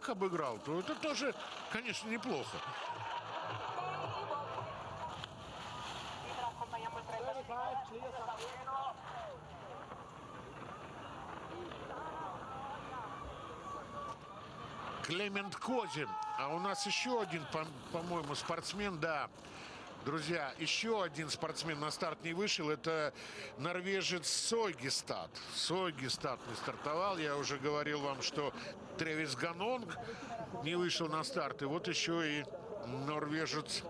обыграл, то это тоже, конечно, неплохо. Клемент Козин. А у нас еще один, по-моему, спортсмен, да. Друзья, еще один спортсмен на старт не вышел. Это норвежец Сойгестад. Сойгестад не стартовал. Я уже говорил вам, что Тревис Ганонг не вышел на старт. И вот еще и норвежец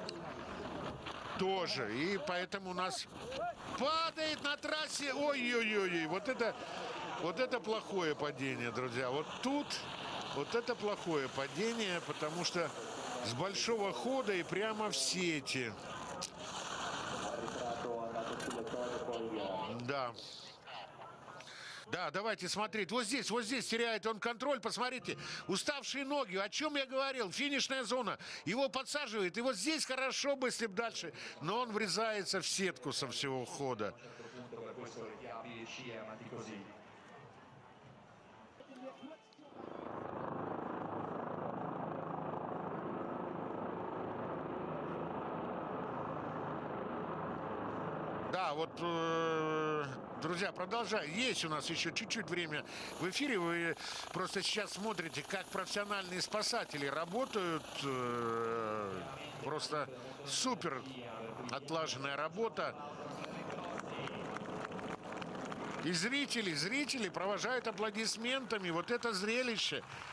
тоже. И поэтому у нас падает на трассе. Ой-ой-ой. Вот это плохое падение, друзья. Вот тут вот это плохое падение, потому что с большого хода и прямо в сети. Да. Да, давайте смотреть. Вот здесь теряет он контроль. Посмотрите, уставшие ноги. О чем я говорил? Финишная зона. Его подсаживает. И вот здесь хорошо бы, если бы дальше. Но он врезается в сетку со всего хода. Да, вот, друзья, продолжаем. Есть у нас еще чуть-чуть время в эфире. Вы просто сейчас смотрите, как профессиональные спасатели работают. Просто супер отлаженная работа. И зрители провожают аплодисментами. Вот это зрелище.